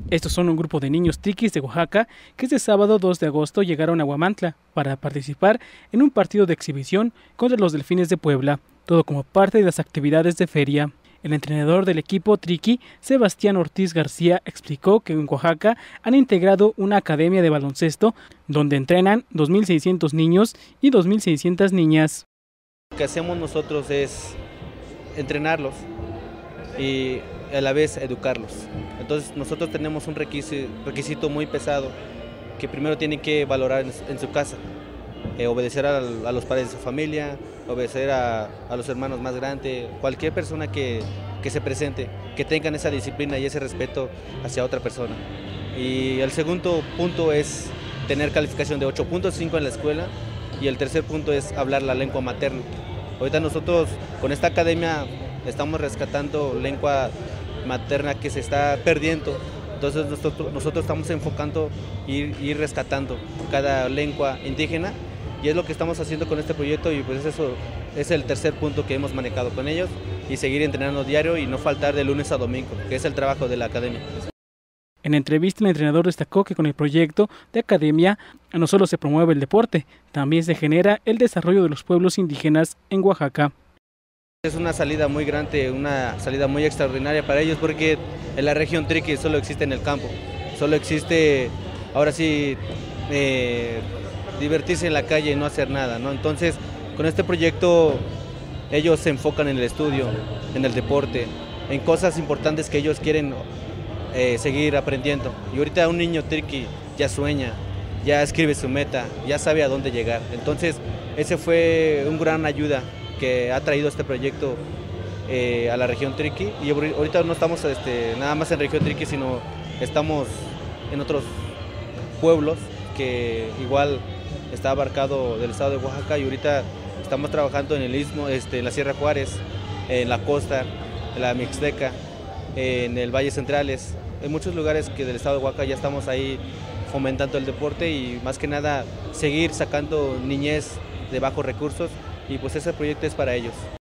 Estos son un grupo de niños triquis de Oaxaca que este sábado 2 de agosto llegaron a Huamantla para participar en un partido de exhibición contra los Delfines de Puebla, todo como parte de las actividades de feria. El entrenador del equipo triqui, Sebastián Ortiz García, explicó que en Oaxaca han integrado una academia de baloncesto donde entrenan 2.600 niños y 2.600 niñas. Lo que hacemos nosotros es entrenarlos y a la vez educarlos. Entonces nosotros tenemos un requisito muy pesado que primero tienen que valorar en su casa, obedecer a los padres de su familia, obedecer a los hermanos más grandes, cualquier persona que se presente, que tengan esa disciplina y ese respeto hacia otra persona. Y el segundo punto es tener calificación de 8.5 en la escuela y el tercer punto es hablar la lengua materna. Ahorita nosotros con esta academia estamos rescatando lengua materna que se está perdiendo, entonces nosotros estamos enfocando y rescatando cada lengua indígena y es lo que estamos haciendo con este proyecto y pues eso es el tercer punto que hemos manejado con ellos y seguir entrenando diario y no faltar de lunes a domingo, que es el trabajo de la academia. En entrevista, el entrenador destacó que con el proyecto de academia no solo se promueve el deporte, también se genera el desarrollo de los pueblos indígenas en Oaxaca. Es una salida muy grande, una salida muy extraordinaria para ellos porque en la región triqui solo existe en el campo, solo existe, ahora sí, divertirse en la calle y no hacer nada, ¿no? Entonces, con este proyecto ellos se enfocan en el estudio, en el deporte, en cosas importantes que ellos quieren seguir aprendiendo. Y ahorita un niño triqui ya sueña, ya escribe su meta, ya sabe a dónde llegar. Entonces, ese fue una gran ayuda que ha traído este proyecto a la región triqui y ahorita no estamos nada más en región triqui, sino estamos en otros pueblos que igual está abarcado del estado de Oaxaca y ahorita estamos trabajando en el Istmo, en la Sierra Juárez, en la costa, en la Mixteca, en el Valle Centrales, en muchos lugares que del estado de Oaxaca ya estamos ahí fomentando el deporte y más que nada seguir sacando niñez de bajos recursos y pues ese proyecto es para ellos.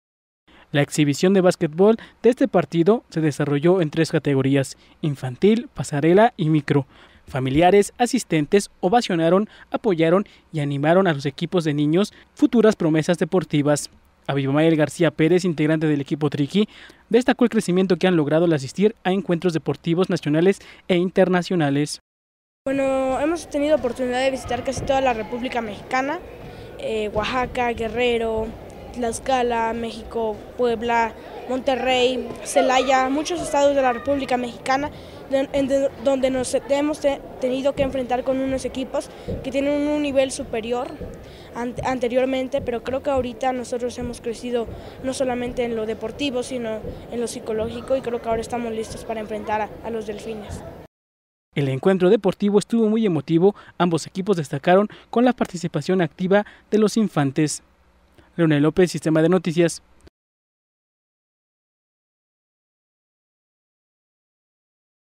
La exhibición de básquetbol de este partido se desarrolló en 3 categorías: infantil, pasarela y micro. Familiares, asistentes ovacionaron, apoyaron y animaron a los equipos de niños, futuras promesas deportivas. Abimael García Pérez, integrante del equipo triqui, destacó el crecimiento que han logrado al asistir a encuentros deportivos nacionales e internacionales. Bueno, hemos tenido oportunidad de visitar casi toda la República Mexicana, Oaxaca, Guerrero, Tlaxcala, México, Puebla, Monterrey, Celaya, muchos estados de la República Mexicana, donde nos hemos tenido que enfrentar con unos equipos que tienen un nivel superior anteriormente, pero creo que ahorita nosotros hemos crecido no solamente en lo deportivo, sino en lo psicológico y creo que ahora estamos listos para enfrentar a los Delfines. El encuentro deportivo estuvo muy emotivo, ambos equipos destacaron con la participación activa de los infantes. Leonel López, Sistema de Noticias.